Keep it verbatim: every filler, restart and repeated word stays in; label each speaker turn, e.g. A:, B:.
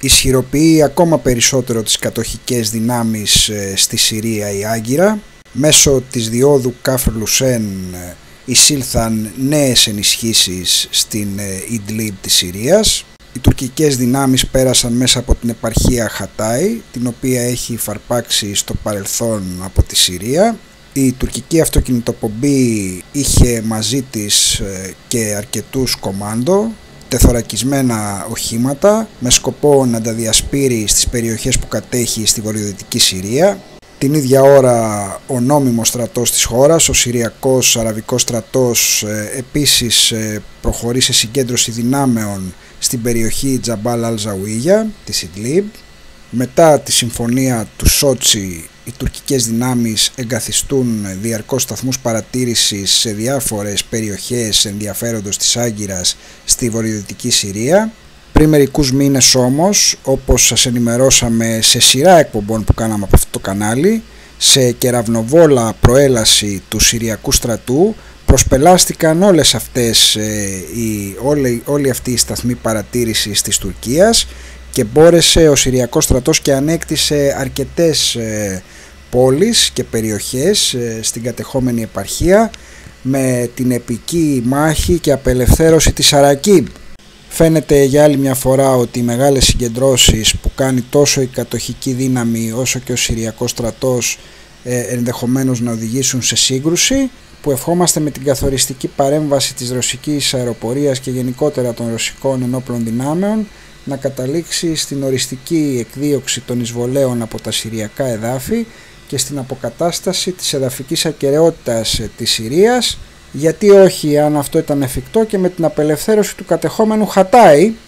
A: ισχυροποιεί ακόμα περισσότερο τις κατοχικές δυνάμεις στη Συρία η Άγκυρα. Μέσω της διόδου Καφρ Λουσέν εισήλθαν νέες ενισχύσεις στην Ιντλίμπ της Συρίας. Οι τουρκικές δυνάμεις πέρασαν μέσα από την επαρχία Χατάι, την οποία έχει υφαρπάξει στο παρελθόν από τη Συρία. Η τουρκική αυτοκινητοπομπή είχε μαζί της και αρκετούς κομάντο, τεθωρακισμένα οχήματα, με σκοπό να τα διασπείρει στις περιοχές που κατέχει στη βορειοδυτική Συρία. Την ίδια ώρα ο νόμιμος στρατός της χώρας, ο Συριακός Αραβικός στρατός, επίσης προχωρεί σε συγκέντρωση δυνάμεων στην περιοχή Τζαμπάλ Αλ-Ζαουίγια της Ιντλίμπ. Μετά τη συμφωνία του Σότσι, οι τουρκικές δυνάμεις εγκαθιστούν διαρκώς σταθμούς παρατήρησης σε διάφορες περιοχές ενδιαφέροντος της Άγκυρας στη βορειοδυτική Συρία. Πριν μερικούς μήνες όμως, όπως σας ενημερώσαμε σε σειρά εκπομπών που κάναμε από αυτό το κανάλι, σε κεραυνοβόλα προέλαση του Συριακού στρατού προσπελάστηκαν όλες αυτές, ε, οι, όλοι, όλοι αυτοί οι σταθμοί παρατήρησης της Τουρκίας και μπόρεσε ο Συριακός στρατός και ανέκτησε αρκετές ε, πόλεις και περιοχές ε, στην κατεχόμενη επαρχία με την επική μάχη και απελευθέρωση της Αρακίμπ. Φαίνεται για άλλη μια φορά ότι οι μεγάλες συγκεντρώσεις που κάνει τόσο η κατοχική δύναμη όσο και ο Συριακός στρατός ε, ενδεχομένως να οδηγήσουν σε σύγκρουση, που ευχόμαστε με την καθοριστική παρέμβαση της ρωσικής αεροπορίας και γενικότερα των ρωσικών ενόπλων δυνάμεων να καταλήξει στην οριστική εκδίωξη των εισβολέων από τα συριακά εδάφη και στην αποκατάσταση της εδαφικής ακεραιότητας της Συρίας, γιατί όχι, αν αυτό ήταν εφικτό, και με την απελευθέρωση του κατεχόμενου Χατάι,